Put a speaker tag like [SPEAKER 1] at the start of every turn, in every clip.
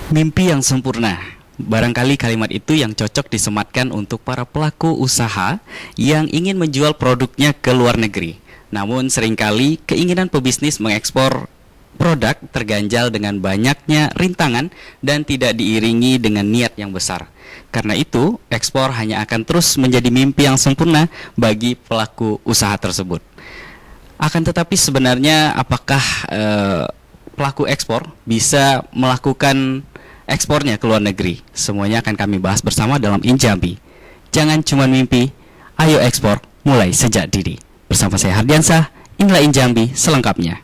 [SPEAKER 1] Mimpi yang sempurna. Barangkali kalimat itu yang cocok disematkan untuk para pelaku usaha yang ingin menjual produknya ke luar negeri. Namun seringkali keinginan pebisnis mengekspor produk terganjal dengan banyaknya rintangan dan tidak diiringi dengan niat yang besar. Karena itu, ekspor hanya akan terus menjadi mimpi yang sempurna bagi pelaku usaha tersebut. Akan tetapi sebenarnya apakah pelaku ekspor bisa melakukan ekspornya ke luar negeri? Semuanya akan kami bahas bersama dalam Injambi. Jangan cuma mimpi, ayo ekspor mulai sejak dini. Bersama saya Hardiansah, inilah Injambi selengkapnya.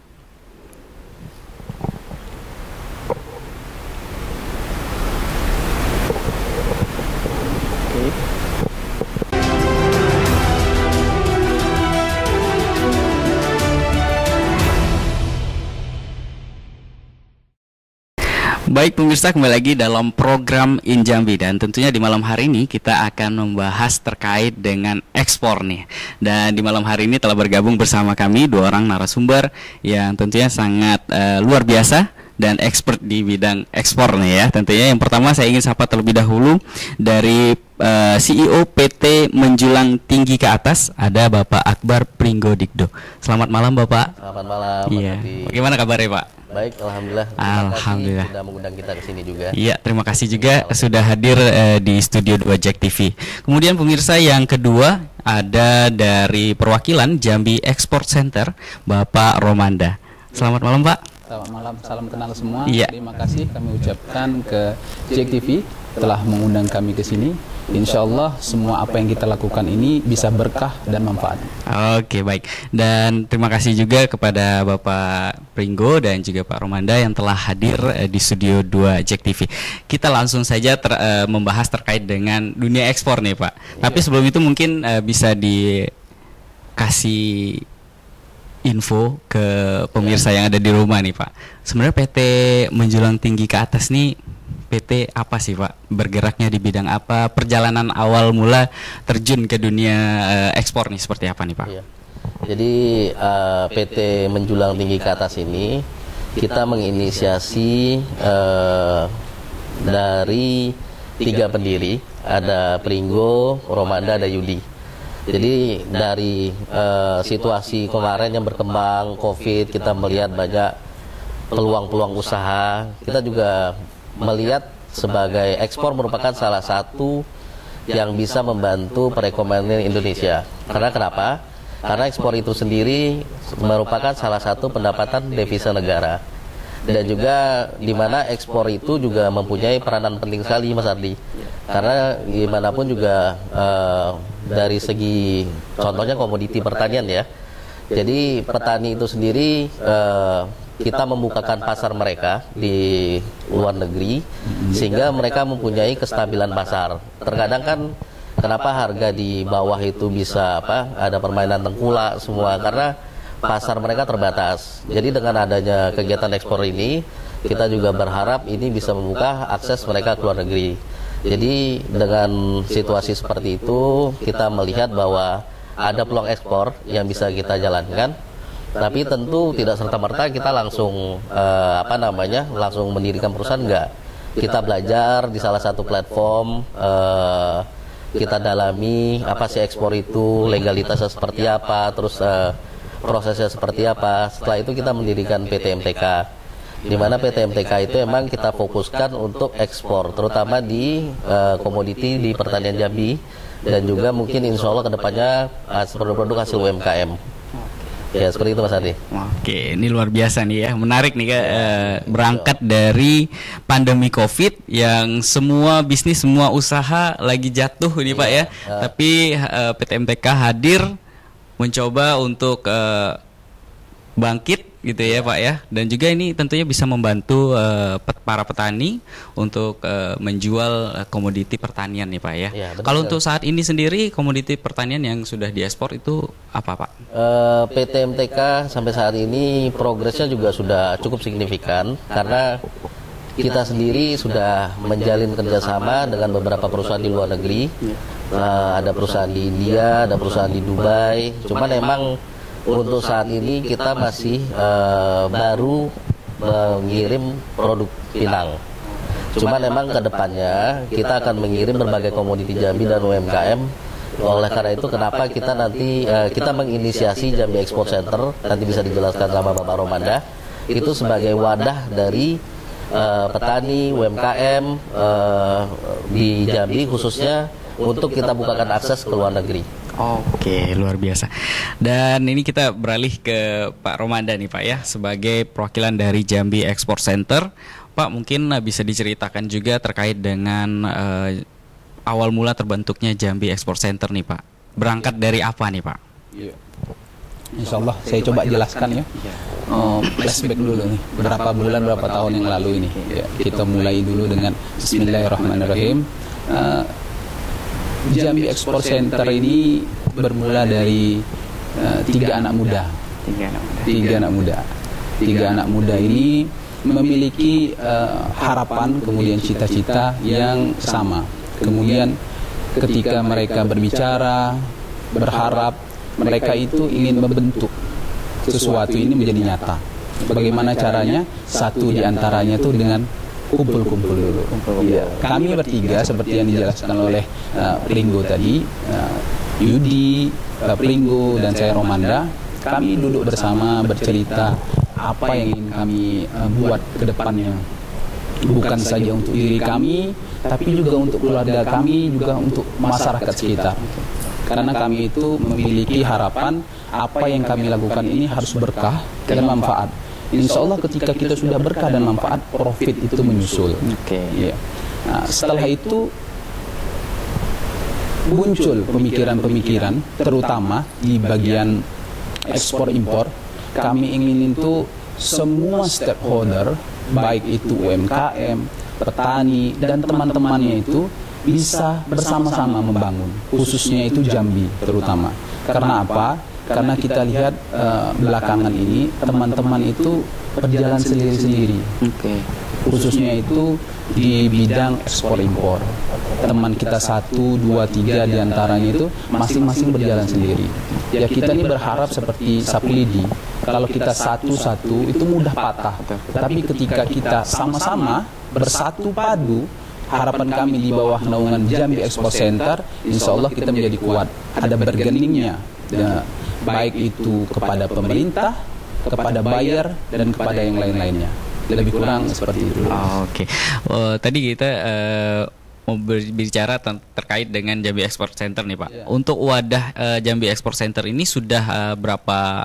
[SPEAKER 1] Baik pemirsa, kembali lagi dalam program Injambi, dan tentunya di malam hari ini kita akan membahas terkait dengan ekspor nih. Dan di malam hari ini telah bergabung bersama kami dua orang narasumber yang tentunya sangat luar biasa dan expert di bidang ekspor nih ya. Tentunya yang pertama saya ingin sapa terlebih dahulu dari CEO PT Menjulang Tinggi ke Atas, ada Bapak Akbar Pringgodikdo. Selamat malam Bapak.
[SPEAKER 2] Selamat malam.
[SPEAKER 1] Iya. Bagaimana kabarnya Pak?
[SPEAKER 2] Baik, alhamdulillah.
[SPEAKER 1] Alhamdulillah.
[SPEAKER 2] Sudah mengundang kita ke sini juga.
[SPEAKER 1] Iya, terima kasih juga sudah hadir di Studio 2 Jack TV. Kemudian pemirsa yang kedua ada dari perwakilan Jambi Export Center, Bapak Romanda. Selamat malam Pak.
[SPEAKER 3] Selamat malam, salam kenal semua.
[SPEAKER 1] Iya.
[SPEAKER 3] Terima kasih kami ucapkan ke Jack TV telah mengundang kami ke sini. Insya Allah semua apa yang kita lakukan ini bisa berkah dan manfaat.
[SPEAKER 1] Oke, baik. Dan terima kasih juga kepada Bapak Pringgo dan juga Pak Romanda yang telah hadir di Studio 2 Jack TV. Kita langsung saja membahas terkait dengan dunia ekspor nih Pak. Tapi sebelum itu mungkin bisa dikasih info ke pemirsa yang ada di rumah nih Pak. Sebenarnya PT Menjulang Tinggi ke Atas nih PT apa sih Pak? Bergeraknya di bidang apa? Perjalanan awal mula terjun ke dunia ekspor nih seperti apa nih Pak?
[SPEAKER 2] Iya. Jadi PT Menjulang Tinggi ke Atas ini kita menginisiasi dari 3 pendiri, ada Pringgo, Romanda, ada Yudi. Jadi dari situasi kemarin yang berkembang COVID, kita melihat banyak peluang-peluang usaha. Kita juga melihat sebagai ekspor merupakan salah satu yang bisa membantu perekonomian Indonesia. Karena kenapa? Karena ekspor itu sendiri merupakan salah satu pendapatan devisa negara. Dan juga di mana ekspor itu juga mempunyai peranan penting sekali Mas Ardi. Karena gimana pun juga dari segi contohnya komoditi pertanian ya. Jadi petani itu sendiri kita membukakan pasar mereka di luar negeri sehingga mereka mempunyai kestabilan pasar. Terkadang kan kenapa harga di bawah itu bisa ada permainan tengkulak semua karena pasar mereka terbatas. Jadi dengan adanya kegiatan ekspor ini kita juga berharap ini bisa membuka akses mereka ke luar negeri. Jadi dengan situasi seperti itu kita melihat bahwa ada peluang ekspor yang bisa kita jalankan. Tapi tentu tidak serta-merta kita langsung langsung mendirikan perusahaan, enggak. Kita belajar di salah satu platform, kita dalami apa sih ekspor itu, legalitasnya seperti apa, terus prosesnya seperti apa. Setelah itu kita mendirikan PT MTK, di mana PT MTK itu emang kita fokuskan untuk ekspor, terutama di komoditi di pertanian Jambi, dan juga mungkin insya Allah kedepannya produk-produk hasil UMKM. Ya seperti itu Mas Adi.
[SPEAKER 1] Oke, ini luar biasa nih ya, menarik nih berangkat dari pandemi COVID yang semua bisnis, semua usaha lagi jatuh ini Pak ya. Tapi PT MTK hadir mencoba untuk bangkit gitu ya Pak ya, dan juga ini tentunya bisa membantu para petani untuk menjual komoditi pertanian nih Pak ya. Kalau untuk saat ini sendiri komoditi pertanian yang sudah diekspor itu apa Pak?
[SPEAKER 2] PT MTK sampai saat ini progresnya juga sudah cukup signifikan karena kita sendiri sudah menjalin kerjasama dengan beberapa perusahaan di luar negeri. Ada perusahaan di India, ada perusahaan di Dubai. Cuman emang untuk saat ini kita masih baru mengirim produk Pinang. Cuman memang ke depannya kita akan mengirim berbagai komoditi Jambi dan UMKM. Oleh karena itu kenapa kita nanti kita menginisiasi Jambi Export Center, nanti bisa dijelaskan sama Bapak Romanda, itu sebagai wadah dari petani UMKM di Jambi khususnya untuk kita bukakan akses ke luar negeri.
[SPEAKER 1] Oke, luar biasa. Dan ini kita beralih ke Pak Romanda nih Pak ya, sebagai perwakilan dari Jambi Export Center. Pak, mungkin bisa diceritakan juga terkait dengan awal mula terbentuknya Jambi Export Center nih Pak. Berangkat dari apa nih Pak?
[SPEAKER 3] Insya Allah saya coba jelaskan ya. Flashback dulu nih, berapa bulan, berapa tahun yang lalu ini ya, kita mulai dulu dengan Bismillahirrahmanirrahim. Jambi Export Center ini bermula dari tiga anak muda. Tiga anak muda ini memiliki harapan, kemudian cita-cita yang sama. Kemudian ketika mereka berbicara, berharap, mereka itu ingin membentuk sesuatu ini menjadi nyata. Bagaimana caranya? Satu di antaranya itu dengan kumpul-kumpul dulu. Ya. Kami bertiga seperti yang dijelaskan oleh Pringgo tadi, Yudi, Pringgo dan saya Romanda, kami duduk bersama bercerita apa yang ingin kami buat ke depannya. Bukan saja untuk diri kami, tapi juga untuk keluarga kami, juga untuk masyarakat sekitar. Karena kami itu memiliki harapan apa yang kami lakukan ini harus berkah dan manfaat. Insya Allah ketika kita sudah berkah dan manfaat, profit itu menyusul. Ya. Nah, setelah itu muncul pemikiran-pemikiran, terutama di bagian ekspor impor. Kami ingin itu semua stakeholder, baik itu UMKM, petani dan teman-temannya itu bisa bersama-sama membangun, khususnya itu Jambi terutama. Karena apa? Karena kita lihat belakangan ini teman-teman itu berjalan sendiri-sendiri. Khususnya itu di bidang ekspor impor. Teman kita 1, 2, 3 diantaranya itu masing-masing berjalan sendiri. Ya kita ini berharap seperti sapu lidi. Kalau kita satu-satu itu mudah patah. Tapi ketika kita sama-sama bersatu padu, harapan kami di bawah naungan Jambi Export Center, insya Allah kita menjadi kuat. Ada bergeningnya. Ya, baik itu kepada pemerintah, kepada buyer, dan kepada yang lain-lainnya. Lebih kurang seperti itu.
[SPEAKER 1] Oke. Tadi kita mau berbicara terkait dengan Jambi Export Center nih Pak. Untuk wadah Jambi Export Center ini sudah berapa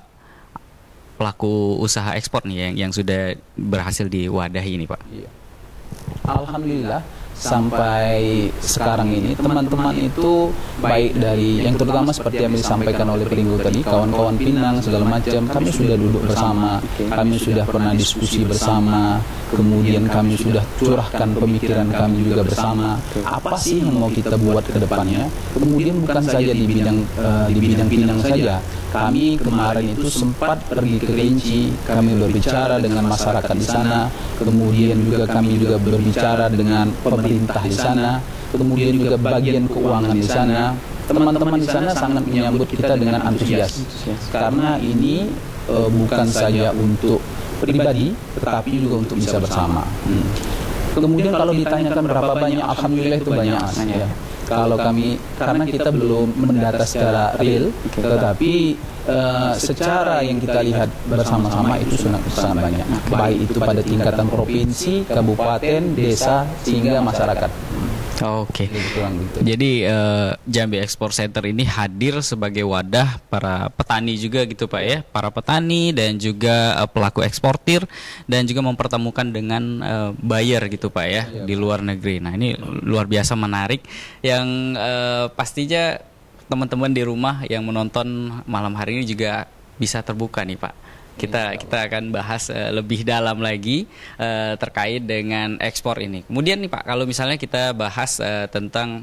[SPEAKER 1] pelaku usaha ekspor nih yang sudah berhasil diwadahi ini Pak?
[SPEAKER 3] Alhamdulillah. Sampai sekarang ini teman-teman itu baik dari yang terutama seperti yang disampaikan oleh Pringgo tadi, kawan-kawan Pinang segala macam, kami sudah duduk bersama, kami sudah pernah diskusi bersama, kemudian kami sudah curahkan pemikiran kami juga bersama, apa sih yang mau kita buat ke depannya. Kemudian bukan saja di bidang Pinang saja, kami kemarin itu sempat pergi ke Kerinci, kami berbicara dengan masyarakat di sana, kemudian juga kami juga berbicara dengan pemerintah di sana, kemudian juga bagian keuangan di sana. Teman-teman di sana sangat menyambut kita dengan antusias, karena ini bukan saja untuk pribadi, tetapi juga untuk bisa bersama. Kemudian kalau ditanyakan berapa banyak, alhamdulillah itu banyak. Ya. Kalau kami, karena kita belum mendata secara real, tetapi secara yang kita lihat bersama-sama itu sangat banyak. Baik itu pada tingkatan provinsi, kabupaten, desa, sehingga masyarakat.
[SPEAKER 1] Oke. Jadi Jambi Export Center ini hadir sebagai wadah para petani juga gitu Pak ya, para petani dan juga pelaku eksportir, dan juga mempertemukan dengan buyer gitu Pak ya di luar negeri. Nah ini luar biasa menarik, yang pastinya teman-teman di rumah yang menonton malam hari ini juga bisa terbuka nih Pak. Kita akan bahas lebih dalam lagi terkait dengan ekspor ini. Kemudian nih Pak, kalau misalnya kita bahas tentang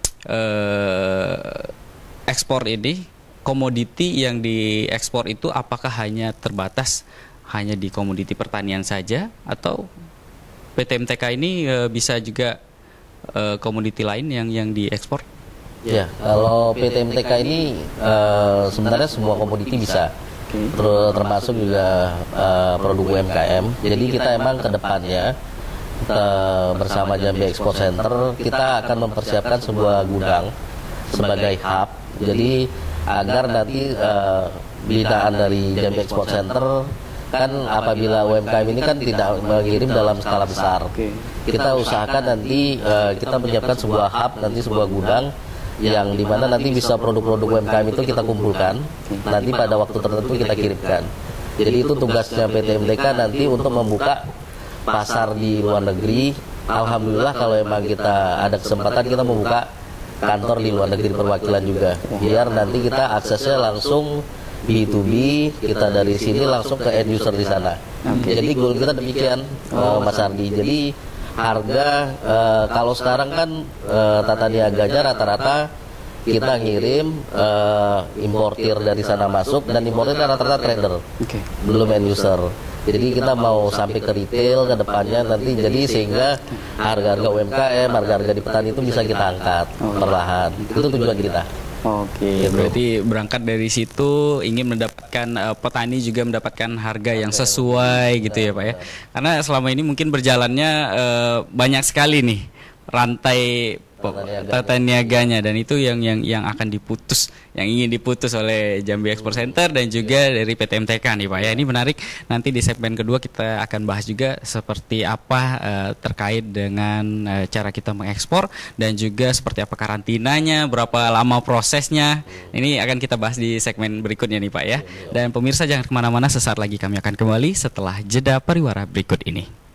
[SPEAKER 1] ekspor ini, komoditi yang diekspor itu apakah hanya terbatas hanya di komoditi pertanian saja, atau PT MTK ini bisa juga komoditi lain yang diekspor?
[SPEAKER 2] Ya, kalau PT MTK ini sebenarnya semua komoditi bisa. Termasuk juga produk UMKM. Jadi kita emang ke depannya bersama Jambi Export Center kita akan mempersiapkan sebuah gudang sebagai hub. Jadi agar nanti binaan dari Jambi Export Center kan apabila UMKM ini kan tidak mengirim dalam skala besar. Kita usahakan nanti kita menyiapkan sebuah hub, nanti sebuah gudang yang dimana nanti bisa produk-produk UMKM itu kita kumpulkan, nanti pada waktu tertentu kita kirimkan. Jadi itu tugasnya PT MTK nanti untuk membuka pasar di luar negeri. Alhamdulillah kalau emang kita ada kesempatan kita membuka kantor di luar negeri perwakilan juga, biar nanti kita aksesnya langsung B2B, kita dari sini langsung ke end user di sana. Jadi goal kita demikian, Mas Ardi. Jadi harga kalau sekarang kan tata niaganya rata-rata kita ngirim importir dari sana masuk, dan importir rata-rata trader, belum end user. Jadi kita mau sampai ke retail ke depannya nanti, jadi sehingga harga-harga UMKM, harga-harga di petani itu bisa kita angkat perlahan. Itu tujuan kita.
[SPEAKER 1] Oke, berarti berangkat dari situ ingin mendapatkan petani juga mendapatkan harga yang sesuai gitu ya Pak ya. Karena selama ini mungkin berjalannya banyak sekali nih rantai tata niaganya, dan itu yang akan diputus, yang ingin diputus oleh Jambi Export Center dan juga dari PT MTK nih Pak ya. Ini menarik, nanti di segmen kedua kita akan bahas juga seperti apa terkait dengan cara kita mengekspor, dan juga seperti apa karantinanya, berapa lama prosesnya. Ini akan kita bahas di segmen berikutnya nih Pak ya. Dan pemirsa jangan kemana-mana, sesaat lagi kami akan kembali setelah jeda pariwara berikut ini.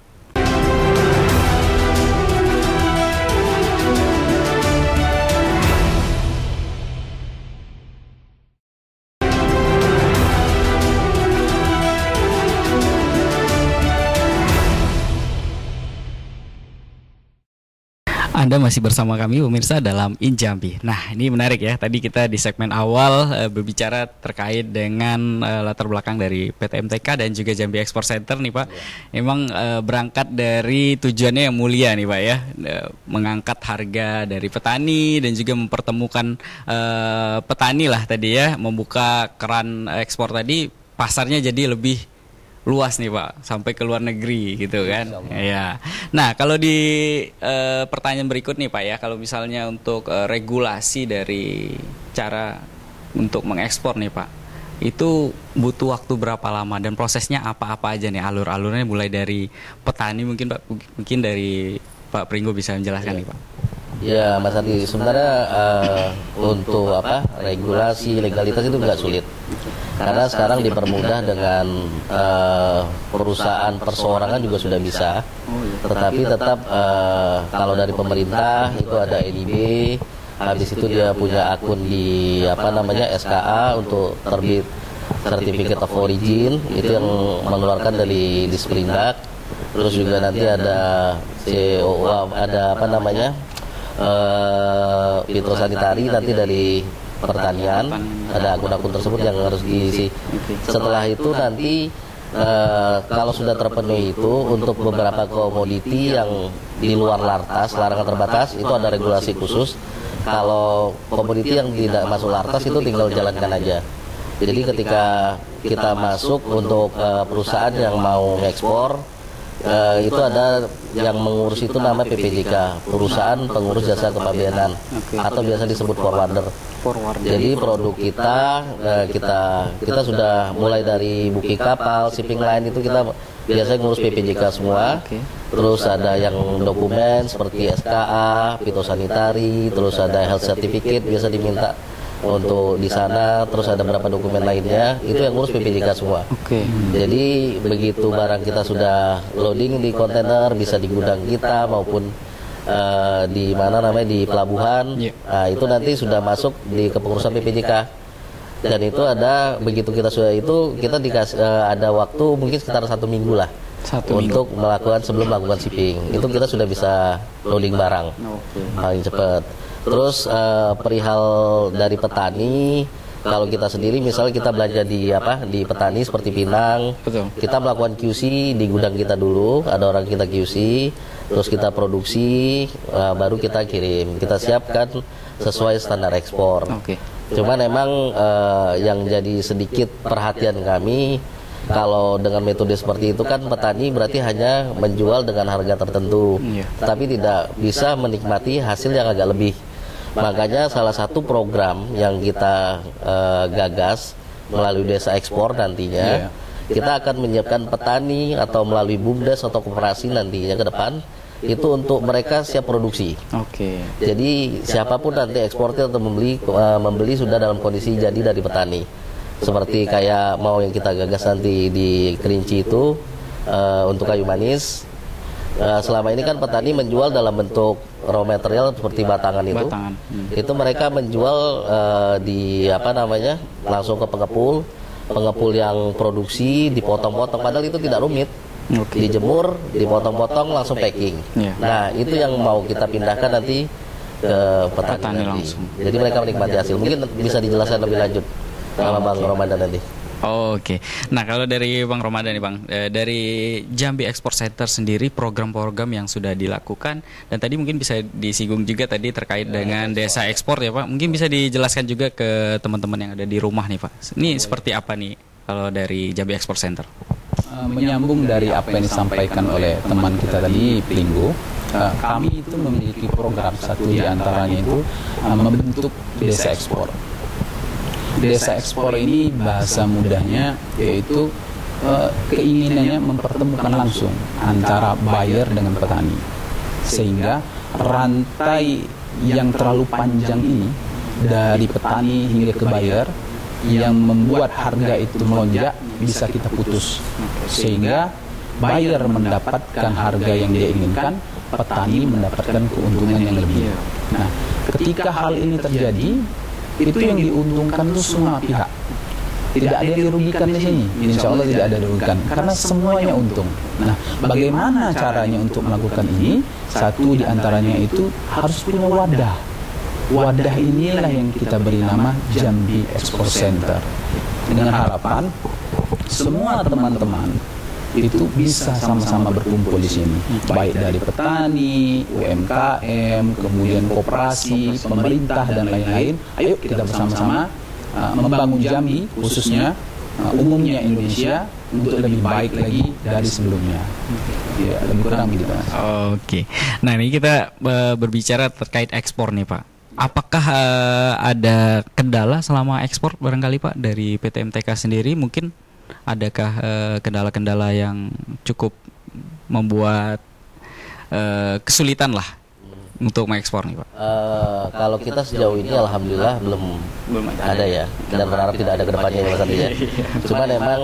[SPEAKER 1] Anda masih bersama kami pemirsa dalam Injambi. Nah, ini menarik ya. Tadi kita di segmen awal berbicara terkait dengan latar belakang dari PT MTK dan juga Jambi Export Center nih Pak. Memang berangkat dari tujuannya yang mulia nih Pak ya. Mengangkat harga dari petani dan juga mempertemukan petani lah tadi ya. Membuka keran ekspor tadi, pasarnya jadi lebih luas nih Pak, sampai ke luar negeri gitu kan. Ya. Nah, kalau di pertanyaan berikut nih Pak ya, kalau misalnya untuk regulasi dari cara untuk mengekspor nih Pak, itu butuh waktu berapa lama dan prosesnya apa-apa aja nih, alur-alurnya mulai dari petani mungkin Pak, mungkin dari Pak Pringgo bisa menjelaskan nih Pak.
[SPEAKER 2] Ya Mas Adi, sebenarnya untuk regulasi legalitas itu nggak sulit, karena sekarang dipermudah dengan perusahaan perseorangan juga sudah bisa. Tetapi tetap kalau dari pemerintah itu ada NIB, habis itu dia punya akun di SKA untuk terbit Certificate of Origin, itu yang mengeluarkan dari Disperindak. Terus juga nanti ada fitosanitari nanti dari pertanian, ada akun-akun tersebut yang harus diisi. Setelah itu nanti kalau sudah terpenuhi itu, untuk beberapa komoditi yang di luar lartas, larangan terbatas, itu ada regulasi khusus. Kalau komoditi yang tidak masuk lartas itu tinggal jalankan aja. Jadi ketika kita masuk untuk perusahaan yang mau ekspor, itu ada yang mengurus itu nama PPJK, Perusahaan Pengurus Jasa Kepabeanan, atau biasa disebut forwarder. Jadi produk kita sudah mulai dari booking kapal, shipping line, itu kita biasanya ngurus PPJK semua. Terus ada yang dokumen seperti SKA, fitosanitari, terus ada health certificate biasa diminta untuk di sana, terus ada beberapa dokumen lainnya, itu yang ngurus PPJK semua. Jadi begitu barang kita sudah loading di kontainer, bisa di gudang kita maupun di pelabuhan, nah, itu nanti sudah masuk di kepengurusan PPJK. Dan itu ada, begitu kita sudah itu, kita dikasih ada waktu mungkin sekitar 1 minggu lah untuk melakukan, sebelum melakukan shipping. Itu kita sudah bisa loading barang paling cepat. Terus perihal dari petani, kalau kita sendiri misalnya kita belanja di petani seperti Pinang, kita melakukan QC di gudang kita dulu, ada orang kita QC, terus kita produksi, baru kita kirim, kita siapkan sesuai standar ekspor. Cuman emang yang jadi sedikit perhatian kami, Kalau dengan metode seperti itu kan petani berarti hanya menjual dengan harga tertentu, tapi tidak bisa menikmati hasil yang agak lebih. Makanya salah satu program yang kita gagas melalui desa ekspor nantinya, kita akan menyiapkan petani atau melalui BUMDes atau koperasi nantinya ke depan itu untuk mereka siap produksi. Jadi siapapun nanti eksportir atau membeli sudah dalam kondisi jadi dari petani. Seperti kayak mau yang kita gagas nanti di Kerinci itu untuk kayu manis. Selama ini kan petani menjual dalam bentuk raw material seperti batangan itu. Itu mereka menjual di langsung ke pengepul yang produksi dipotong-potong, padahal itu tidak rumit. Dijemur, dipotong-potong, langsung packing. Nah, itu yang mau kita pindahkan nanti ke petani langsung. Jadi mereka menikmati hasil. Mungkin bisa dijelaskan lebih lanjut sama Bang Ramadan nanti.
[SPEAKER 1] Nah, kalau dari Bang Ramadan nih Bang, dari Jambi Export Center sendiri program-program yang sudah dilakukan, dan tadi mungkin bisa disinggung juga tadi terkait dengan desa ekspor ya Pak. Mungkin bisa dijelaskan juga ke teman-teman yang ada di rumah nih Pak. Ini seperti apa nih kalau dari Jambi Export Center?
[SPEAKER 3] Menyambung dari apa yang disampaikan oleh teman kita tadi, Pringgo, kami itu memiliki program, satu di antaranya itu membentuk desa ekspor. Desa ekspor ini bahasa mudahnya yaitu keinginannya mempertemukan langsung antara buyer dengan petani, sehingga rantai yang terlalu panjang ini dari petani hingga ke buyer yang membuat harga itu melonjak bisa kita putus, sehingga buyer mendapatkan harga yang dia inginkan, petani mendapatkan keuntungan yang lebih. Nah, ketika hal ini terjadi, itu yang diuntungkan itu semua pihak. Tidak ada yang dirugikan di sini. Insya Allah tidak ada dirugikan karena semuanya untung. Nah, bagaimana caranya untuk melakukan ini? Satu di antaranya itu harus punya wadah. Wadah inilah yang kita beri nama Jambi Export Center. Dengan harapan semua teman-teman itu bisa sama-sama berkumpul di sini, baik dari petani, UMKM, kemudian koperasi, pemerintah dan lain-lain. Ayo kita bersama-sama membangun Jambi, khususnya umumnya Indonesia, untuk lebih baik lagi dari sebelumnya. Ya, lebih kurang gitu.
[SPEAKER 1] Nah, ini kita berbicara terkait ekspor nih Pak. Apakah ada kendala selama ekspor barangkali Pak dari PT MTK sendiri? Mungkin adakah kendala-kendala yang cukup membuat kesulitan lah untuk mengekspor nih Pak?
[SPEAKER 2] Kalau kita sejauh ini alhamdulillah belum ada ya, dan berharap tidak ada kedepannya ya. Cuma memang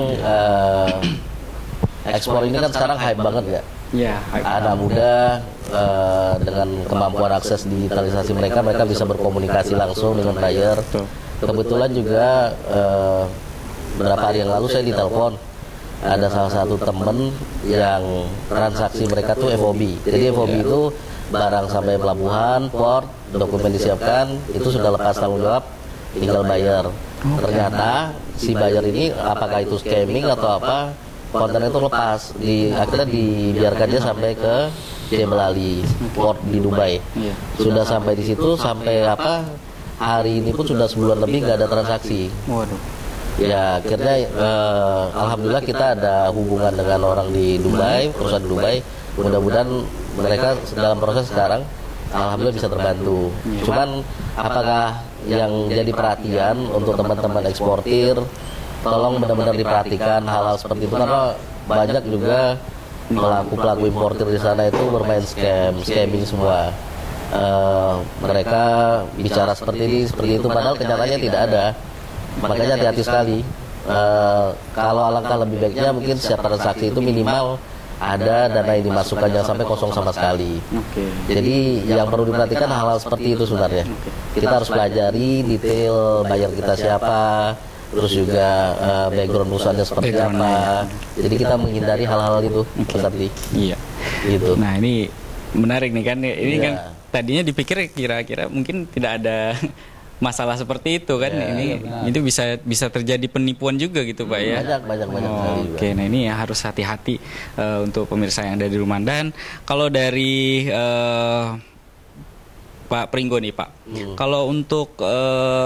[SPEAKER 2] ekspor ini kan sekarang hype banget ya. Anak muda dengan kemampuan akses digitalisasi mereka bisa berkomunikasi langsung dengan buyer. Kebetulan juga beberapa hari yang lalu saya ditelepon, ada salah satu temen yang transaksi mereka tuh FOB. Jadi FOB itu barang sampai pelabuhan, port, dokumen disiapkan, itu sudah lepas tanggung jawab, tinggal bayar. Ternyata si bayar ini apakah itu scamming atau apa, konten itu lepas, akhirnya dibiarkan dia sampai ke Jebel Ali, port di Dubai. Sudah sampai di situ, sampai hari ini pun sudah sebulan lebih nggak ada transaksi. Ya, akhirnya alhamdulillah kita ada hubungan dengan orang di Dubai, perusahaan di Dubai. Mudah-mudahan mereka dalam proses sekarang alhamdulillah bisa terbantu. Cuman apakah yang jadi perhatian untuk teman-teman eksportir, tolong benar-benar diperhatikan hal-hal seperti itu, karena banyak juga pelaku-pelaku importir di sana itu bermain scamming semua. Mereka bicara seperti itu, padahal kenyataannya tidak ada. Makanya hati-hati sekali. Kalau alangkah lebih baiknya mungkin setiap transaksi itu minimal ada dana yang dimasukkan, jangan sampai kosong sama sekali. Jadi yang perlu diperhatikan hal-hal seperti itu sebenarnya. Kita harus pelajari detail bayar kita siapa, terus juga background perusahaannya seperti apa. Jadi kita menghindari hal-hal itu seperti. Gitu.
[SPEAKER 1] Nah, ini menarik nih kan. Ini kan tadinya dipikir kira-kira mungkin tidak ada masalah seperti itu kan. Ini bisa terjadi penipuan juga gitu Pak ya.
[SPEAKER 2] Banyak
[SPEAKER 1] Nah ini ya harus hati-hati untuk pemirsa yang ada di rumah. Dan kalau dari Pak Pringgo nih Pak, kalau untuk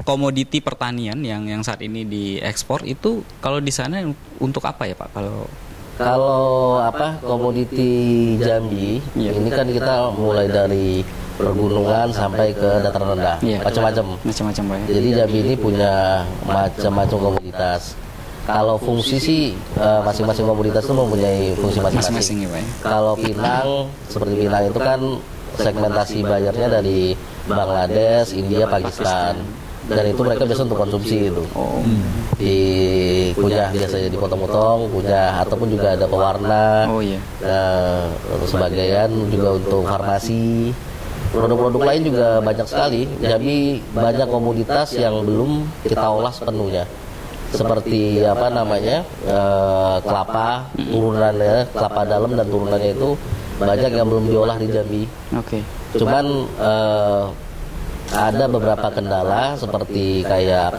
[SPEAKER 1] komoditi pertanian yang saat ini diekspor itu kalau di sana untuk apa ya Pak?
[SPEAKER 2] Kalau komoditi Jambi ini kan kita mulai dari pergunungan sampai ke dataran rendah, macam-macam Pak. Jadi Jambi ini punya macam-macam komoditas. Kalau fungsi sih masing-masing komoditas itu mempunyai fungsi masing-masing.
[SPEAKER 1] Ya, Pak.
[SPEAKER 2] Kalau Pinang, seperti Pinang itu kan segmentasi bayarnya dari Bangladesh, India, Pakistan. Dan itu mereka biasa untuk konsumsi itu. Di kunyah biasanya dipotong-potong, kunyah ataupun juga ada pewarna. Sebagian juga untuk farmasi. Produk-produk lain juga banyak sekali. Jadi banyak komoditas yang belum kita olah sepenuhnya. Seperti kelapa, turunannya, kelapa dalam dan turunannya itu banyak yang belum diolah di Jambi. Cuman ada beberapa kendala seperti kayak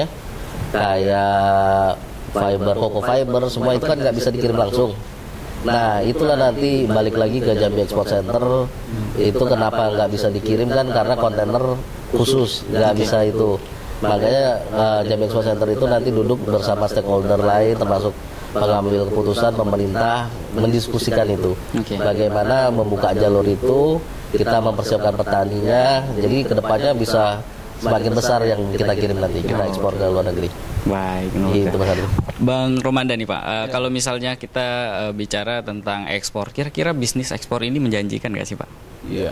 [SPEAKER 2] fiber, cocoa fiber, semua itu kan nggak bisa dikirim langsung. Nah itulah nanti balik lagi ke Jambi Export Center. Itu kenapa nggak bisa dikirim kan karena kontainer khusus nggak bisa itu. Makanya Jambi Export Center itu nanti duduk bersama stakeholder lain termasuk pengambil keputusan pemerintah mendiskusikan itu. Bagaimana membuka jalur itu, kita mempersiapkan petaninya, jadi kedepannya bisa semakin besar yang kita kirim nanti, kita ekspor ke luar negeri.
[SPEAKER 1] Baik,
[SPEAKER 2] gitu, Mas
[SPEAKER 1] Bang Romanda nih Pak, kalau misalnya kita bicara tentang ekspor, kira-kira bisnis ekspor ini menjanjikan nggak sih Pak?
[SPEAKER 3] Iya.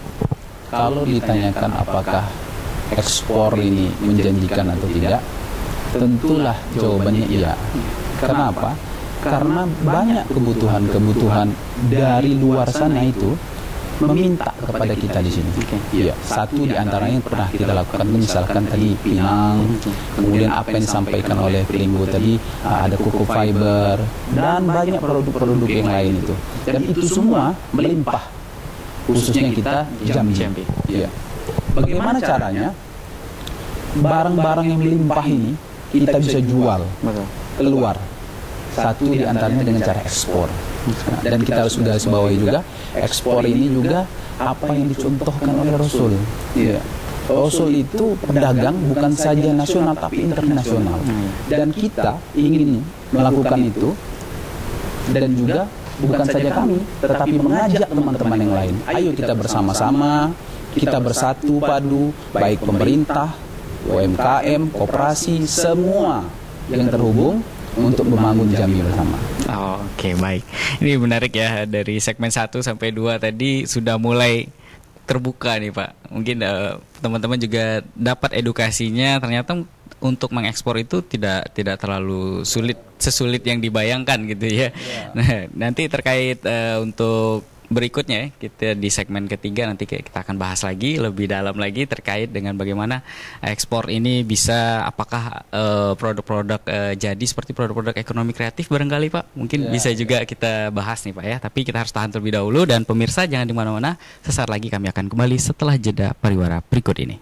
[SPEAKER 3] Kalau ditanyakan apakah ekspor ini menjanjikan atau tidak, tentulah jawabannya iya. Kenapa? Karena banyak kebutuhan dari luar sana itu meminta kepada kita di sini. Iya. Satu di antaranya yang pernah kita lakukan misalkan tadi Pinang, kemudian apa yang disampaikan oleh Pringgo tadi, ada cocoa fiber dan banyak produk-produk yang lain itu. Dan itu semua melimpah, khususnya kita Jambi. Iya. Bagaimana caranya barang-barang yang melimpah ini kita bisa jual keluar? Satu di antaranya dengan cara ekspor. Dan kita harus garis bawahi juga, ekspor ini juga apa yang dicontohkan oleh Rasul. Rasul itu pedagang bukan saja nasional tapi internasional. Dan kita ingin melakukan itu, dan juga bukan saja kami, tetapi mengajak teman-teman yang lain. Ayo kita bersama-sama, kita bersatu padu, baik pemerintah, UMKM, koperasi, semua yang terhubung untuk membangun Jambi bersama.
[SPEAKER 1] Oke, baik. Ini menarik ya, dari segmen 1 sampai 2 tadi sudah mulai terbuka nih Pak. Mungkin teman-teman juga dapat edukasinya, ternyata untuk mengekspor itu tidak terlalu sesulit yang dibayangkan gitu ya. Nah, nanti terkait untuk berikutnya kita di segmen ketiga nanti kita akan bahas lagi lebih dalam lagi terkait dengan bagaimana ekspor ini bisa, apakah produk-produk jadi seperti produk-produk ekonomi kreatif barangkali Pak, mungkin bisa juga kita bahas nih Pak ya. Tapi kita harus tahan terlebih dahulu, dan pemirsa jangan di mana-mana, sesaat lagi kami akan kembali setelah jeda pariwara berikut ini.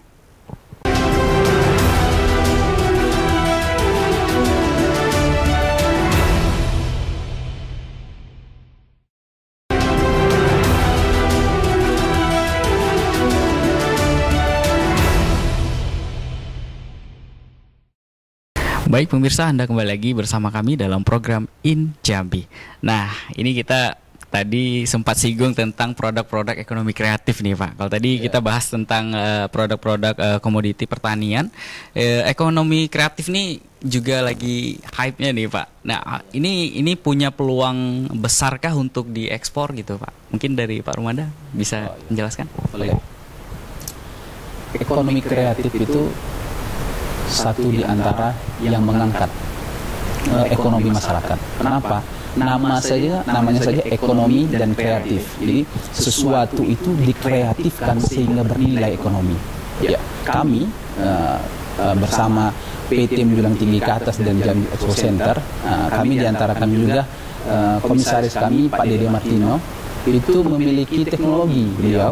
[SPEAKER 1] Baik pemirsa, Anda kembali lagi bersama kami dalam program In Jambi. Nah, ini kita tadi sempat singgung tentang produk-produk ekonomi kreatif nih Pak. Kalau tadi kita bahas tentang produk-produk komoditi pertanian, ekonomi kreatif nih juga lagi hype-nya nih Pak. Nah, ini punya peluang besarkah untuk diekspor gitu Pak? Mungkin dari Pak Romanda bisa menjelaskan?
[SPEAKER 3] Ekonomi kreatif itu satu di antara yang mengangkat ekonomi masyarakat. Kenapa? Namanya saja ekonomi dan kreatif. Jadi sesuatu itu dikreatifkan sehingga bernilai ekonomi. Kami bersama PT Menjulang Tinggi ke Atas dan Jambi Expo Center, kami diantara kami juga komisaris kami Pak Dede Martino itu memiliki teknologi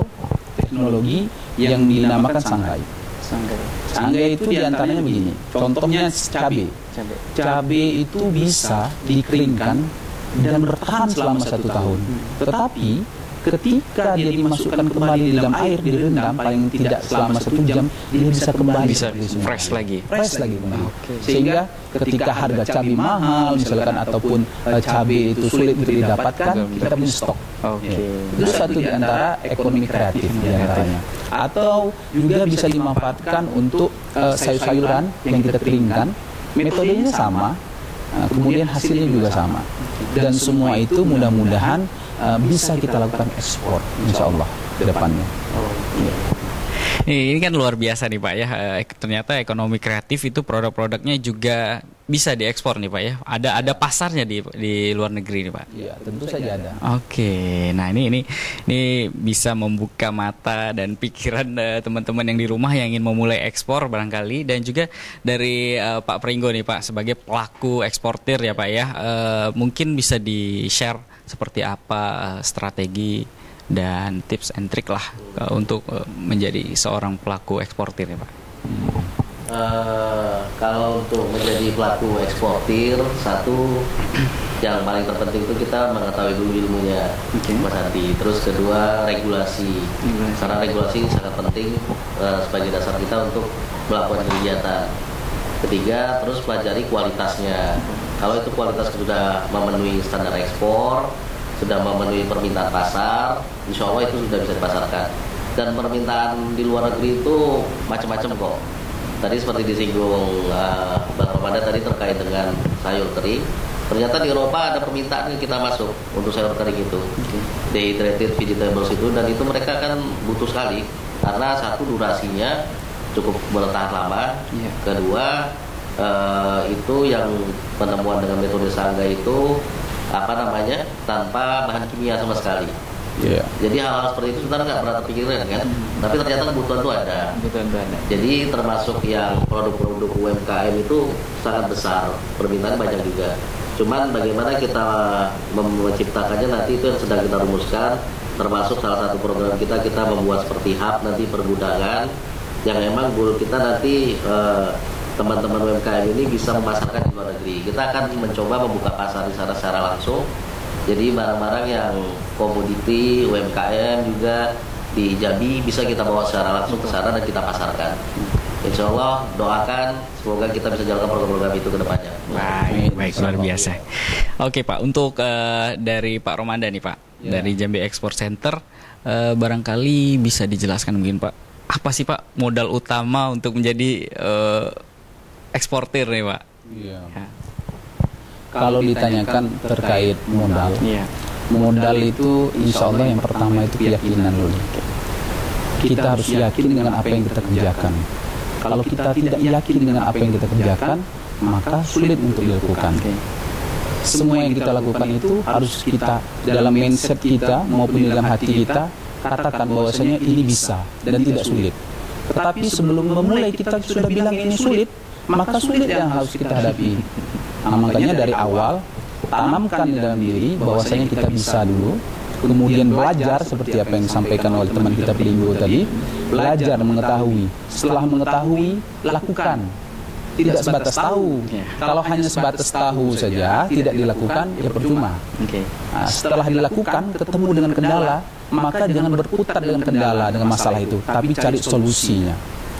[SPEAKER 3] yang dinamakan Shanghai. Shanghai itu diantaranya begini, contohnya cabai itu bisa dikeringkan dan bertahan selama 1 tahun. Tetapi ketika dia dimasukkan kembali di dalam air, direndam paling tidak selama 1 jam, dia bisa kembali
[SPEAKER 1] Bisa
[SPEAKER 3] seperti semula.
[SPEAKER 1] fresh lagi.
[SPEAKER 3] Fresh lagi kembali. Sehingga ketika harga cabai mahal misalkan ataupun cabai itu sulit untuk didapatkan, kita punya stok.
[SPEAKER 1] Oke.
[SPEAKER 3] Itu satu di antara ekonomi kreatif di antaranya. Atau juga bisa dimanfaatkan untuk sayur-sayuran yang kita keringkan. Metodenya sama, kemudian hasilnya juga sama. Dan semua itu mudah-mudahan bisa kita lakukan ekspor, insya Allah ke depannya.
[SPEAKER 1] Ini kan luar biasa nih Pak ya. Ternyata ekonomi kreatif itu produk-produknya juga bisa diekspor nih Pak ya. Ada pasarnya di luar negeri nih Pak.
[SPEAKER 3] Iya, tentu saja ada.
[SPEAKER 1] Oke, nah ini bisa membuka mata dan pikiran teman-teman yang di rumah yang ingin memulai ekspor barangkali, dan juga dari Pak Pringgo nih Pak sebagai pelaku eksportir ya Pak ya, mungkin bisa di-share seperti apa strategi dan tips and trick lah untuk menjadi seorang pelaku eksportir ya Pak.
[SPEAKER 2] Kalau untuk menjadi pelaku eksportir, satu yang paling terpenting itu kita mengetahui dulu ilmunya, Mas Andi. Terus kedua, regulasi. Karena regulasi sangat penting sebagai dasar kita untuk melakukan kegiatan. Ketiga, terus pelajari kualitasnya. Kalau itu kualitas sudah memenuhi standar ekspor, sudah memenuhi permintaan pasar, insya Allah itu sudah bisa dipasarkan. Dan permintaan di luar negeri itu macam-macam kok. Tadi seperti disinggung Bang Romanda tadi terkait dengan sayur kering. Ternyata di Eropa ada permintaan yang kita masuk untuk sayur kering itu, dehydrated vegetables itu, dan itu mereka kan butuh sekali karena satu durasinya cukup bertahan lama, kedua itu yang penemuan dengan metode Sangga itu tanpa bahan kimia sama sekali. Jadi hal-hal seperti itu sebenarnya nggak pernah terpikirkan kan, tapi ternyata kebutuhan itu ada. Jadi termasuk yang produk-produk UMKM itu sangat besar, permintaan banyak juga. Cuman bagaimana kita menciptakannya nanti itu yang sedang kita rumuskan. Termasuk salah satu program kita membuat seperti hub nanti pergudangan yang memang goal kita nanti teman-teman UMKM ini bisa memasarkan di luar negeri. Kita akan mencoba membuka pasar di sana secara langsung. Jadi barang-barang yang komoditi UMKM juga di Jambi bisa kita bawa secara langsung ke sana dan kita pasarkan. Insya Allah doakan semoga kita bisa jalankan program-program itu ke depannya.
[SPEAKER 1] Baik, luar biasa. Oke Pak, untuk dari Pak Romanda nih Pak, dari Jambi Export Center, barangkali bisa dijelaskan mungkin Pak, apa sih Pak modal utama untuk menjadi eksportir nih Pak?
[SPEAKER 3] Ya. Kalau ditanyakan terkait modal, modal itu insya Allah yang pertama itu keyakinan dulu. Kita harus yakin dengan apa yang kita kerjakan. Kalau kita tidak yakin dengan apa yang kita kerjakan, maka sulit untuk dilakukan. Semua yang kita lakukan itu harus kita dalam mindset kita maupun dalam hati kita katakan bahwasanya ini bisa dan tidak sulit. Tetapi sebelum memulai kita sudah bilang ini sulit, maka sulit yang harus kita hadapi. Nah, makanya dari awal tanamkan di dalam diri bahwasanya kita bisa dulu, kemudian belajar seperti apa yang disampaikan oleh teman kita Pringgo tadi, belajar mengetahui. Setelah mengetahui, lakukan. Tidak sebatas tahu. Kalau hanya sebatas tahu saja tidak dilakukan, ya percuma. Nah, setelah dilakukan, ketemu dengan kendala, maka jangan berputar dengan kendala, dengan masalah itu, tapi cari solusinya.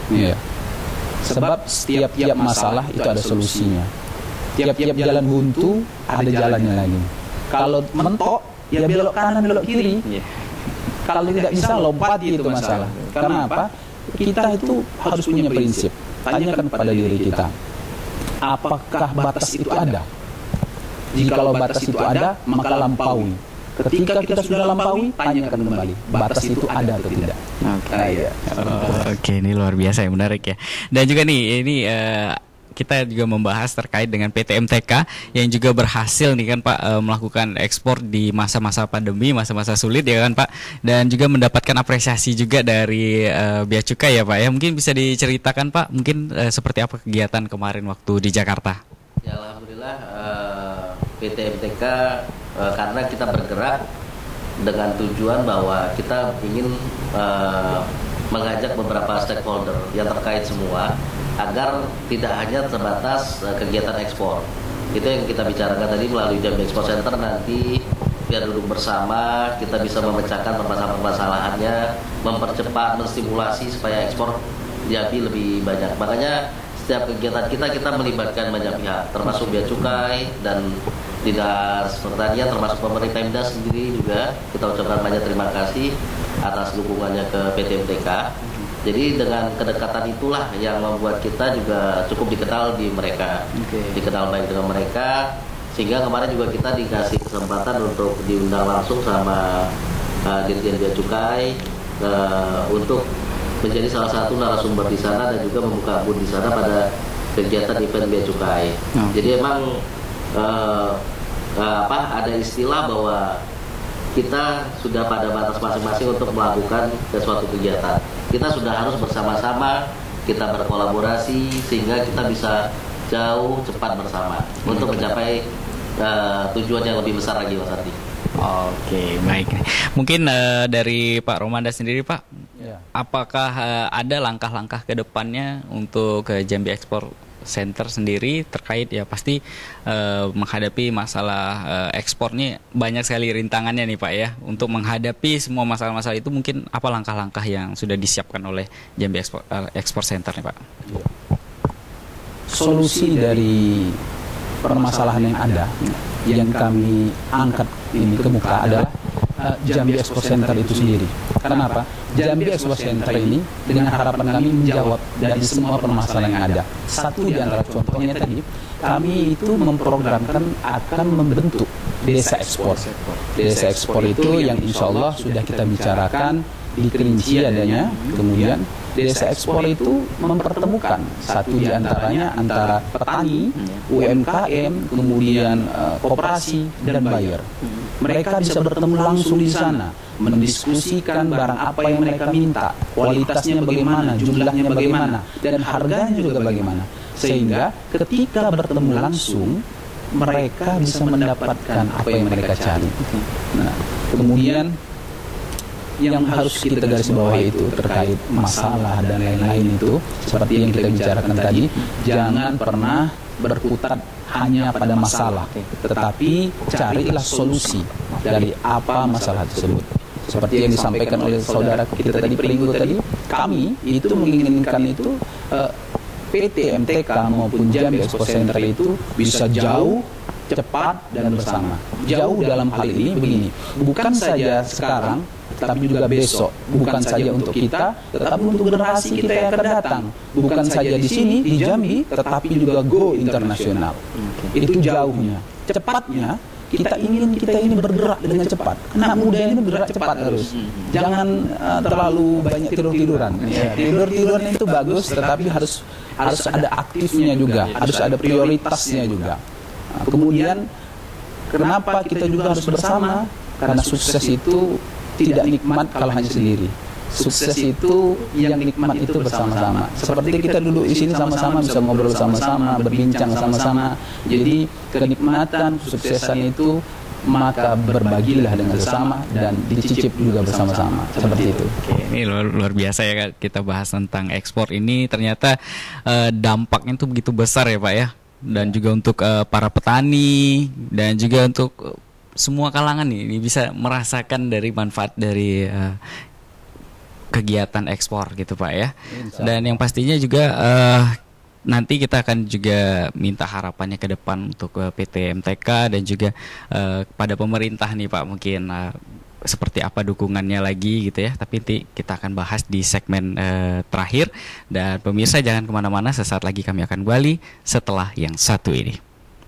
[SPEAKER 3] Sebab setiap masalah itu ada solusinya. Tiap-tiap jalan buntu ada jalannya lagi. Kalau mentok, ya belok kanan, belok kiri. Kalau tidak bisa, lompati itu masalah. Karena apa? Kita itu harus punya prinsip. Tanyakan kepada diri kita, apakah batas itu ada? Jikalau batas itu ada, maka lampaui. Ketika kita sudah lampaui, tanyakan kembali, batas itu ada atau tidak.
[SPEAKER 1] Oke, ini luar biasa ya, menarik ya. Dan juga nih, ini kita juga membahas terkait dengan PT MTK yang juga berhasil nih kan Pak melakukan ekspor di masa-masa pandemi, masa-masa sulit ya kan Pak, dan juga mendapatkan apresiasi juga dari Bea Cukai ya Pak ya. Mungkin bisa diceritakan Pak, mungkin seperti apa kegiatan kemarin waktu di Jakarta?
[SPEAKER 2] Ya alhamdulillah PT MTK karena kita bergerak dengan tujuan bahwa kita ingin mengajak beberapa stakeholder yang terkait semua agar tidak hanya terbatas kegiatan ekspor. Itu yang kita bicarakan tadi melalui Jambi Export Center nanti biar duduk bersama, kita bisa memecahkan permasalahan-permasalahannya, mempercepat, menstimulasi supaya ekspor Jambi lebih banyak. Makanya setiap kegiatan kita melibatkan banyak pihak, termasuk Bea Cukai dan Dinas Pertanian, termasuk pemerintah Pemda sendiri juga. Kita ucapkan banyak terima kasih atas dukungannya ke PT MTK. Jadi dengan kedekatan itulah yang membuat kita juga cukup dikenal di mereka, dikenal baik dengan mereka, sehingga kemarin juga kita dikasih kesempatan untuk diundang langsung sama Dirjen Bea Cukai untuk menjadi salah satu narasumber di sana dan juga membuka booth di sana pada kegiatan event Bea Cukai. Jadi emang ada istilah bahwa kita sudah pada batas masing-masing untuk melakukan suatu kegiatan. Kita sudah harus bersama-sama, kita berkolaborasi sehingga kita bisa jauh cepat bersama untuk mencapai tujuan yang lebih besar lagi, Mas Ardi.
[SPEAKER 1] Oke, baik. Mungkin dari Pak Romanda sendiri, Pak, apakah ada langkah-langkah ke depannya untuk Jambi Export Center sendiri terkait ya pasti menghadapi masalah ekspornya banyak sekali rintangannya nih Pak ya. Untuk menghadapi semua masalah-masalah itu mungkin apa langkah-langkah yang sudah disiapkan oleh Jambi Export Center nih Pak?
[SPEAKER 3] Solusi dari permasalahan yang ada yang kami angkat ini ke muka adalah Jambi Export Center itu sendiri. Kenapa? Jambi Export Center ini dengan harapan kami menjawab dari semua permasalahan yang ada. Satu di antara contohnya tadi, kami itu memprogramkan akan membentuk desa ekspor. Desa ekspor itu yang insya Allah sudah kita bicarakan di Kerinci adanya. Kemudian desa ekspor itu mempertemukan satu di antaranya antara petani, UMKM, kemudian koperasi dan buyer. Mereka bisa bertemu langsung di sana, mendiskusikan barang apa yang mereka minta, kualitasnya bagaimana, jumlahnya bagaimana, dan harganya juga bagaimana. Sehingga ketika bertemu langsung, mereka bisa mendapatkan apa yang mereka cari. Nah, kemudian yang harus kita garis bawahi itu terkait masalah dan lain-lain itu, seperti yang kita bicarakan tadi, jangan pernah berkutat hanya pada masalah, tetapi carilah solusi dari apa masalah tersebut. Seperti yang disampaikan oleh saudara kita tadi, Pringgo tadi, kami itu menginginkan itu PT MTK maupun Jambi Export Center itu bisa jauh, cepat, dan bersama. Jauh dalam hal ini begini, bukan saja sekarang, tetapi juga besok. Bukan saja untuk kita, tetapi untuk generasi kita yang akan datang. Bukan saja di sini, di Jambi, tetapi juga go internasional. Itu jauhnya. Cepatnya, kita ingin bergerak dengan cepat. Anak muda ini bergerak cepat harus. Jangan terlalu banyak tidur-tiduran. Tidur-tiduran itu bagus, tetapi harus ada aktifnya juga, harus ada prioritasnya juga. Kemudian, kenapa kita juga harus bersama? Karena sukses itu tidak nikmat kalau hanya sendiri. Sukses itu yang nikmat itu bersama-sama. Seperti kita duduk di sini sama-sama bisa ngobrol sama-sama, berbincang sama-sama. Jadi kenikmatan, kesuksesan itu maka berbagilah dengan sesama dan dicicip juga bersama-sama. Seperti itu.
[SPEAKER 1] Oke, ini luar biasa ya kita bahas tentang ekspor ini, ternyata dampaknya itu begitu besar ya Pak ya. Dan juga untuk para petani dan juga untuk semua kalangan ini bisa merasakan dari manfaat dari kegiatan ekspor gitu Pak ya. Dan yang pastinya juga nanti kita akan juga minta harapannya ke depan untuk PT MTK dan juga kepada pemerintah nih Pak, mungkin seperti apa dukungannya lagi gitu ya. Tapi nanti kita akan bahas di segmen terakhir. Dan pemirsa jangan kemana-mana, sesaat lagi kami akan kembali setelah yang satu ini.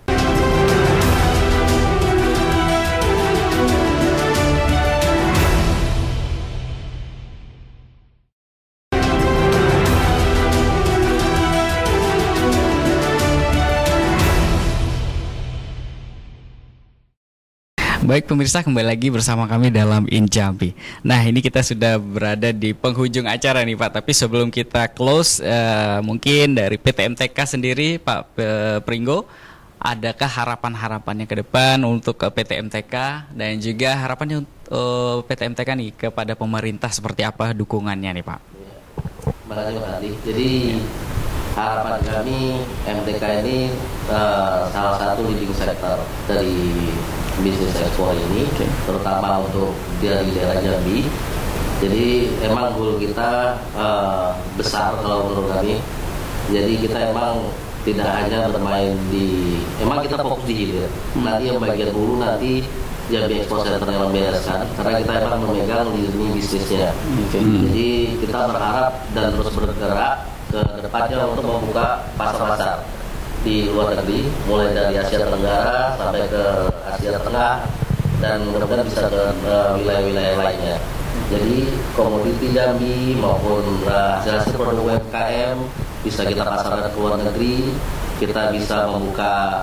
[SPEAKER 1] Baik pemirsa, kembali lagi bersama kami dalam In Jambi. Nah ini kita sudah berada di penghujung acara nih Pak. Tapi sebelum kita close, mungkin dari PT MTK sendiri Pak Pringgo, adakah harapan-harapannya ke depan untuk PT MTK dan juga harapannya untuk PT MTK nih kepada pemerintah seperti apa dukungannya nih Pak?
[SPEAKER 2] Terima kasih Mas Adi. Jadi harapan kami MTK ini salah satu leading sector dari bisnis ekspor ini, terutama untuk di daerah Jambi. Jadi emang goal kita besar kalau menurut kami. Jadi kita emang tidak hanya bermain emang kita fokus di hilir. Nanti yang bagian hulu nanti Jambi Export Center yang membereskan, karena kita emang memegang lini bisnisnya. Jadi kita berharap dan terus bergerak ke depannya untuk membuka pasar-pasar di luar negeri, mulai dari Asia Tenggara sampai ke Asia Tengah dan mudah-mudahan bisa ke wilayah-wilayah lainnya. Jadi komoditi Jambi maupun hasil produk UMKM bisa kita pasarkan ke luar negeri. Kita bisa membuka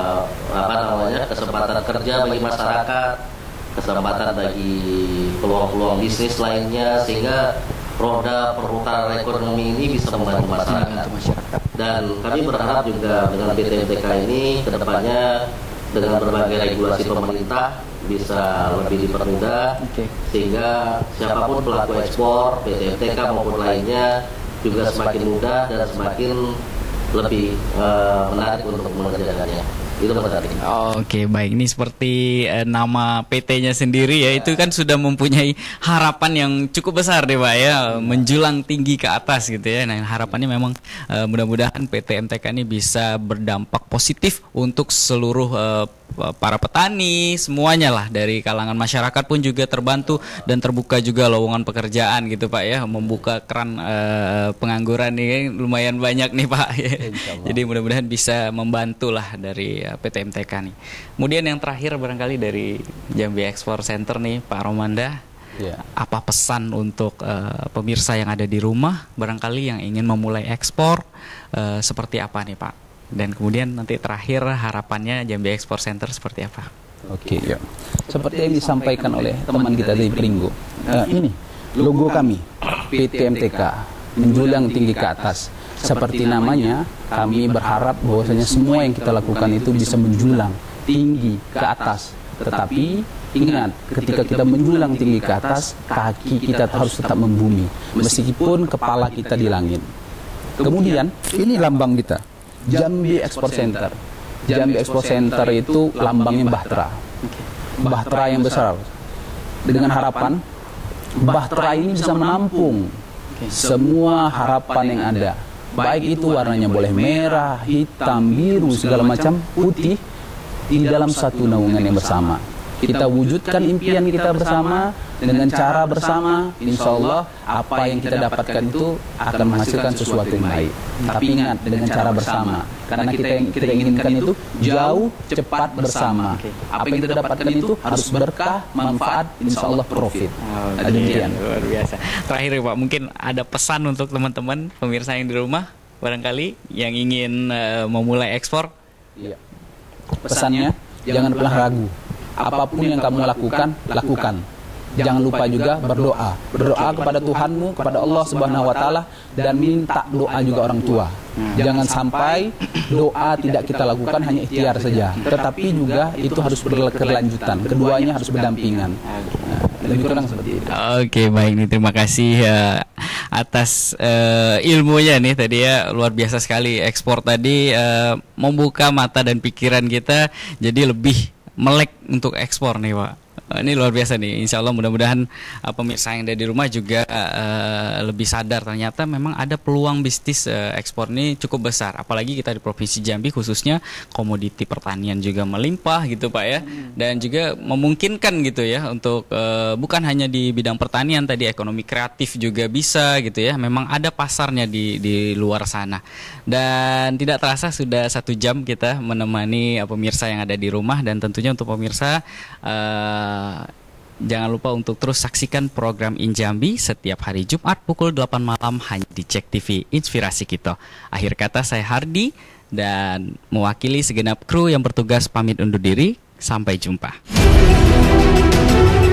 [SPEAKER 2] kesempatan kerja bagi masyarakat, kesempatan bagi peluang-peluang bisnis lainnya, sehingga roda perputaran ekonomi ini bisa membantu masyarakat. Dan kami berharap juga dengan PT MTK ini kedepannya dengan berbagai regulasi pemerintah bisa lebih dipermudah, sehingga siapapun pelaku ekspor, PT MTK maupun lainnya juga semakin mudah dan semakin lebih menarik untuk mengerjakannya. Itu menarik.
[SPEAKER 1] Oke, baik. Ini seperti nama PT-nya sendiri ya, itu kan sudah mempunyai harapan yang cukup besar deh Pak ya, menjulang tinggi ke atas gitu ya. Nah, harapannya memang mudah-mudahan PT MTK ini bisa berdampak positif untuk seluruh para petani, semuanya lah, dari kalangan masyarakat pun juga terbantu dan terbuka juga lowongan pekerjaan gitu Pak ya, membuka keran pengangguran ini lumayan banyak nih Pak. Jadi mudah-mudahan bisa membantu lah dari PT MTK nih. Kemudian yang terakhir barangkali dari Jambi Export Center nih Pak Romanda, apa pesan untuk pemirsa yang ada di rumah barangkali yang ingin memulai ekspor, seperti apa nih Pak? Dan kemudian nanti terakhir harapannya Jambi Export Center seperti apa?
[SPEAKER 3] Oke, ya. Seperti yang disampaikan oleh teman kita dari Pringgo, ini logo kami PT MTK menjulang tinggi ke atas. Seperti namanya, kami berharap bahwasanya semua yang kita lakukan itu bisa menjulang tinggi ke atas. Tetapi ingat, ketika kita menjulang tinggi ke atas, kaki kita harus tetap membumi, meskipun kepala kita di langit. Kemudian ini lambang kita, Jambi Export Center. Jambi Export Center itu lambangnya Bahtera. Bahtera yang besar. Dengan harapan Bahtera ini bisa menampung semua harapan yang ada. Baik itu warnanya boleh merah, hitam, biru, segala macam, putih, di dalam satu naungan yang bersama. Kita wujudkan impian kita bersama dengan cara bersama, insya Allah apa yang kita dapatkan itu akan menghasilkan sesuatu yang baik. Tapi ingat, dengan cara bersama, karena kita inginkan itu jauh, cepat, bersama. Apa yang kita dapatkan itu harus berkah, manfaat, insya Allah profit. Demikian.
[SPEAKER 1] Luar biasa. Terakhir Pak, mungkin ada pesan untuk teman-teman pemirsa yang di rumah barangkali yang ingin memulai ekspor.
[SPEAKER 3] Pesannya, jangan pernah ragu. Apapun yang kamu lakukan, lakukan. Jangan lupa juga berdoa. Berdoa kepada Tuhanmu, kepada Allah Subhanahu wa taala, dan minta doa juga orang tua. Jangan sampai doa tidak kita lakukan hanya ikhtiar saja, tetapi juga itu harus berkelanjutan. Keduanya harus berdampingan. Lebih kurang seperti itu.
[SPEAKER 1] Oke, baik nih, terima kasih atas ilmunya nih tadi ya, luar biasa sekali. Ekspor tadi membuka mata dan pikiran kita jadi lebih melek untuk ekspor nih Pak. Ini luar biasa nih. Insya Allah mudah-mudahan pemirsa yang ada di rumah juga lebih sadar ternyata memang ada peluang bisnis ekspor ini cukup besar. Apalagi kita di Provinsi Jambi khususnya komoditi pertanian juga melimpah gitu Pak ya. Dan juga memungkinkan gitu ya untuk bukan hanya di bidang pertanian tadi, ekonomi kreatif juga bisa gitu ya. Memang ada pasarnya di luar sana. Dan tidak terasa sudah 1 jam kita menemani pemirsa yang ada di rumah. Dan tentunya untuk pemirsa jangan lupa untuk terus saksikan program Injambi setiap hari Jumat pukul 8 malam hanya di Cek TV Inspirasi Kita. Akhir kata saya Hardi dan mewakili segenap kru yang bertugas pamit undur diri. Sampai jumpa.